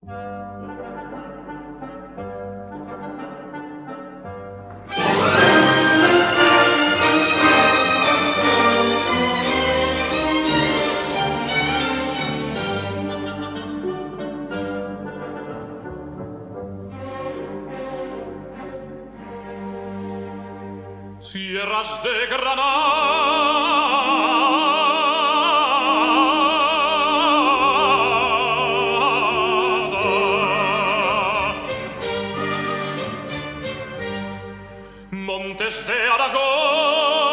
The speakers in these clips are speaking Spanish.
Sierras de Granada, montes de Aragón,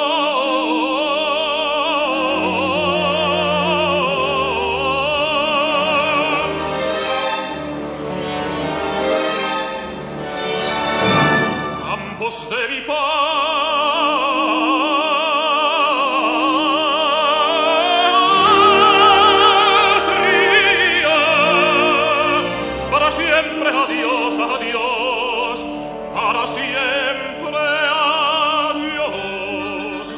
campos de mi patria, para siempre adiós, adiós, para siempre adiós.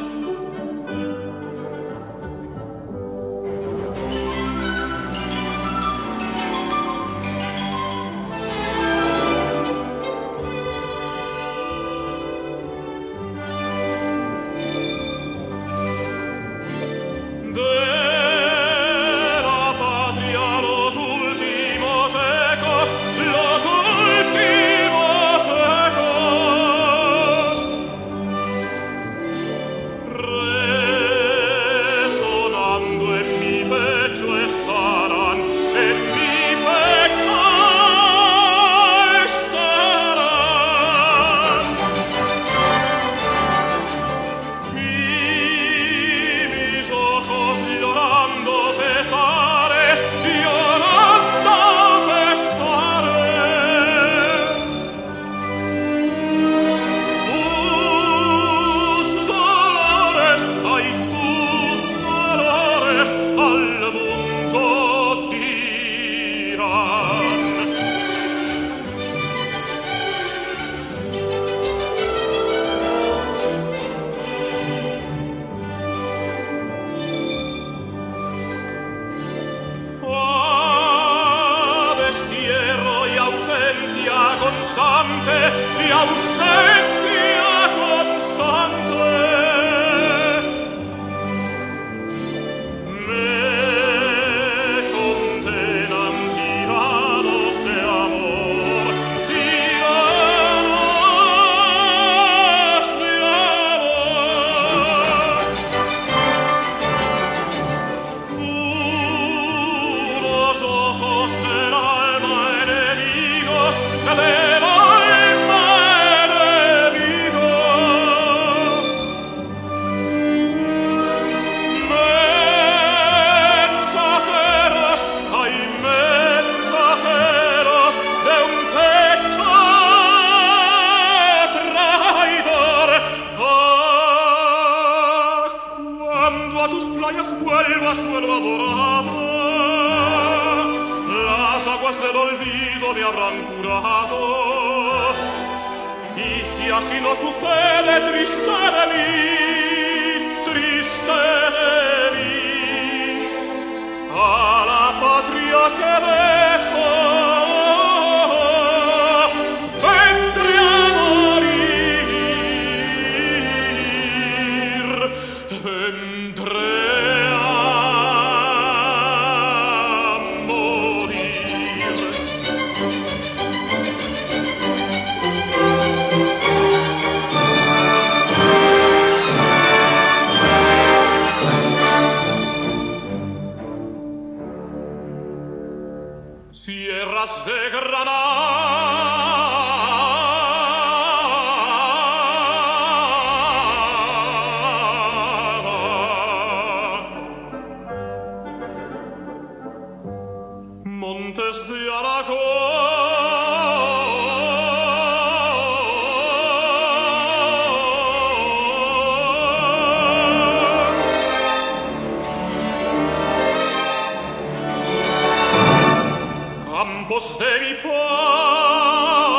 De la patria los últimos ecos, los últimos ecos, resonando en mi pecho estarán, en mi pecho estarán. Y mis ojos llorando pesares, llorando pesares, sus dolores, ay, sus dolores al mundo dirán. Destierro y ausencia constante, y ausencia constante, me condenan tiranos de amor, tiranos de amor. Unos ojos del alma enemigos, del alma enemigos, mensajeros, ay, mensajeros de un pecho traidor. Ah, cuando a tus playas vuelvas, vuelva dorada, las aguas del olvido me habrán curado. Y si así no sucede, triste de mí, triste de mí, a la patria que dejo, vendré a morir, vendré a morir. Sierras de Granada, montes de Aragón, campos de mi patria,